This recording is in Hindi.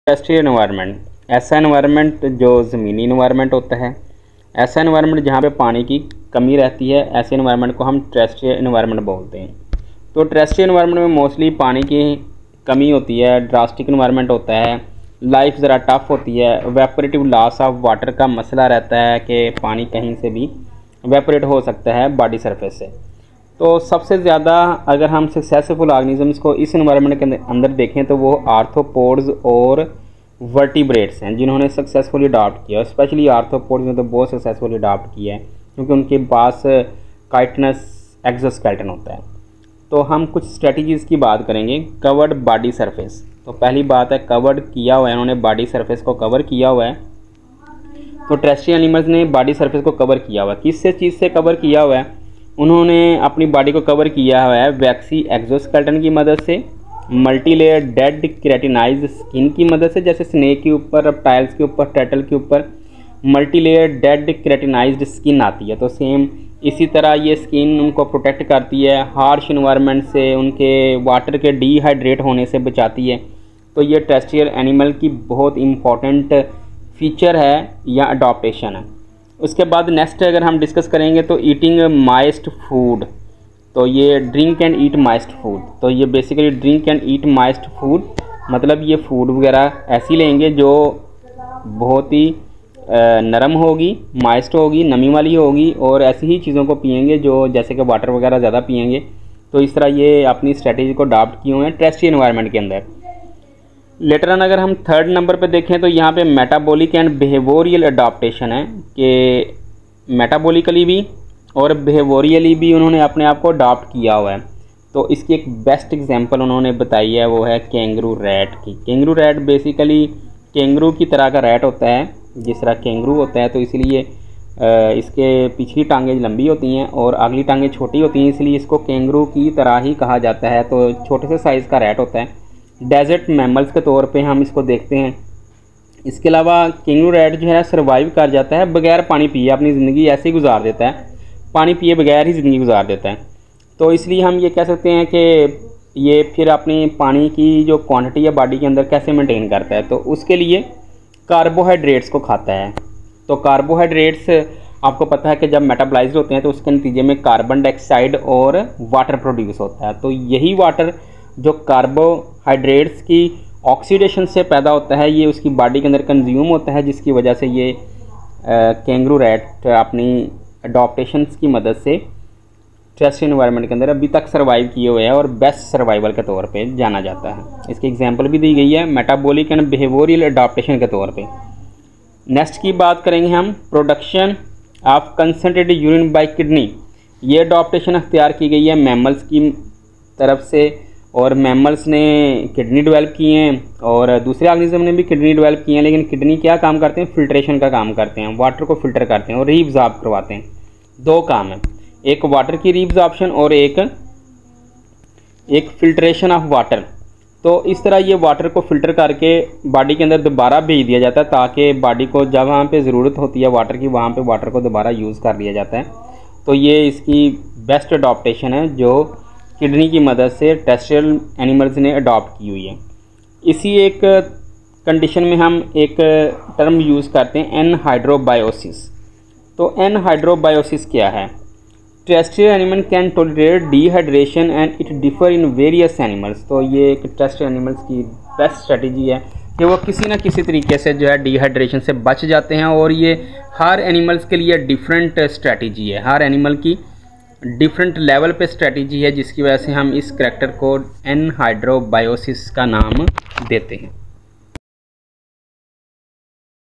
टेरेस्ट्रियल एनवायरनमेंट, ऐसा एनवायरनमेंट जो ज़मीनी एनवायरनमेंट होता है, ऐसा एनवायरनमेंट जहाँ पे पानी की कमी रहती है, ऐसे एनवायरनमेंट को हम टेरेस्ट्रियल एनवायरनमेंट बोलते हैं। तो टेरेस्ट्रियल एनवायरनमेंट में मोस्टली पानी की कमी होती है, ड्रास्टिक एनवायरनमेंट होता है, लाइफ ज़रा टफ होती है, वेपोरेटिव लॉस ऑफ वाटर का मसला रहता है कि पानी कहीं से भी वेपोरेट हो सकता है बॉडी सरफेस से। तो सबसे ज़्यादा अगर हम सक्सेसफुल ऑर्गेनिजम्स को इस एनवायरनमेंट के अंदर देखें तो वो आर्थ्रोपोड्स और वर्टिब्रेट्स हैं जिन्होंने सक्सेसफुली अडॉप्ट किया। स्पेशली आर्थ्रोपोड्स ने तो बहुत सक्सेसफुली अडॉप्ट किया है क्योंकि उनके पास काइटनस एक्सोस्केलेटन होता है। तो हम कुछ स्ट्रेटजीज़ की बात करेंगे। कवर्ड बॉडी सरफेस, तो पहली बात है कवर्ड किया हुआ है, उन्होंने बॉडी सरफेस को कवर किया हुआ है। तो टेरेस्ट्रियल एनिमल्स ने बॉडी सरफेस को कवर किया हुआ है, किस चीज़ से कवर किया हुआ है? उन्होंने अपनी बॉडी को कवर किया हुआ है वैक्सी एक्सोस्केलेटन की मदद से, मल्टीलेयर डेड केराटिनाइज्ड स्किन की मदद से, जैसे स्नेक के ऊपर, रेप्टाइल्स के ऊपर, टर्टल के ऊपर मल्टीलेयर डेड केराटिनाइज्ड स्किन आती है। तो सेम इसी तरह ये स्किन उनको प्रोटेक्ट करती है, हार्श इन्वायरमेंट से, उनके वाटर के डिहाइड्रेट होने से बचाती है। तो ये टेरेस्ट्रियल एनिमल की बहुत इम्पॉर्टेंट फीचर है या अडॉप्टेशन है। उसके बाद नेक्स्ट अगर हम डिस्कस करेंगे तो ईटिंग माइस्ट फूड, तो ये drink and eat moist food. तो ये basically drink and eat moist food मतलब ये फूड वगैरह ऐसी लेंगे जो बहुत ही नरम होगी, माइस्ट होगी, नमी वाली होगी, और ऐसी ही चीज़ों को पिएंगे जो जैसे कि वाटर वगैरह ज़्यादा पिएंगे। तो इस तरह ये अपनी स्ट्रेटेजी को अडॉप्ट किए हुए हैं टेरेस्ट्रियल एनवायरनमेंट के अंदर। लेटर ऑन अगर हम थर्ड नंबर पे देखें तो यहाँ पे मेटाबॉलिक एंड बिहेवियरल अडॉप्टेशन है कि मेटाबॉलिकली भी और बिहेवियरली भी उन्होंने अपने आप को अडॉप्ट किया हुआ है। तो इसकी एक बेस्ट एग्जांपल उन्होंने बताई है, वो है कैंगरू रैट की। कैंगरू रैट बेसिकली कैंगरू की तरह का रैट होता है, जिस तरह कैंगरू होता है, तो इसलिए इसके पिछली टांगें लंबी होती हैं और अगली टांगें छोटी होती हैं, इसलिए इसको कैंगरू की तरह ही कहा जाता है। तो छोटे से साइज़ का रैट होता है। डेजर्ट मैमल्स के तौर पे हम इसको देखते हैं। इसके अलावा कैंगरू रैट जो है सर्वाइव कर जाता है बगैर पानी पिए, अपनी ज़िंदगी ऐसे ही गुजार देता है, पानी पिए बगैर ही ज़िंदगी गुजार देता है। तो इसलिए हम ये कह सकते हैं कि ये फिर अपनी पानी की जो क्वांटिटी है बॉडी के अंदर कैसे मेंटेन करता है, तो उसके लिए कार्बोहाइड्रेट्स को खाता है। तो कार्बोहाइड्रेट्स आपको पता है कि जब मेटाबॉलाइज्ड होते हैं तो उसके नतीजे में कार्बन डाइऑक्साइड और वाटर प्रोड्यूस होता है। तो यही वाटर जो कार्बोहाइड्रेट्स की ऑक्सीडेशन से पैदा होता है, ये उसकी बॉडी के अंदर कंज्यूम होता है, जिसकी वजह से ये कैंगरू रैट अपनी अडॉप्टेशंस की मदद से टेरेस्ट्रियल एनवायरनमेंट के अंदर अभी तक सर्वाइव किए हुए हैं और बेस्ट सर्वाइवल के तौर पे जाना जाता है। इसकी एग्जांपल भी दी गई है मेटाबॉलिक एंड बिहेवियरल अडॉप्टेशन के तौर पे। नेक्स्ट की बात करेंगे हम production of concentrated urine by kidney. ये अडॉप्टेशन अख्तियार की गई है मैमल्स की तरफ से, और मैमल्स ने किडनी डेवलप किए हैं और दूसरे ऑर्गेनिज्म ने भी किडनी डेवलप किए हैं। लेकिन किडनी क्या काम करते हैं? फिल्ट्रेशन का काम करते हैं, वाटर को फिल्टर करते हैं और रीअब्जॉर्ब करवाते हैं। दो काम है, एक वाटर की रीअब्जॉर्प्शन और एक फिल्ट्रेशन ऑफ वाटर। तो इस तरह ये वाटर को फिल्टर करके बॉडी के अंदर दोबारा भेज दिया जाता है ताकि बॉडी को जब वहाँ पे ज़रूरत होती है वाटर की, वहाँ पे वाटर को दोबारा यूज़ कर लिया जाता है। तो ये इसकी बेस्ट अडॉप्टेशन है जो किडनी की मदद से टेरेस्ट्रियल एनिमल्स ने अडॉप्ट की हुई है। इसी एक कंडीशन में हम एक टर्म यूज़ करते हैं एनहाइड्रोबायोसिस। तो एनहाइड्रोबायोसिस क्या है? Terrestrial animal can tolerate dehydration and it differ in various animals. तो ये एक टेरेस्ट्रियल एनिमल्स की बेस्ट स्ट्रेटजी है कि वो किसी न किसी तरीके से जो है डिहाइड्रेशन से बच जाते हैं, और ये हर एनिमल्स के लिए डिफरेंट स्ट्रेटजी है, हर एनिमल की डिफरेंट लेवल पे स्ट्रेटजी है, जिसकी वजह से हम इस करैक्टर को एनहाइड्रोबायोसिस का नाम देते हैं।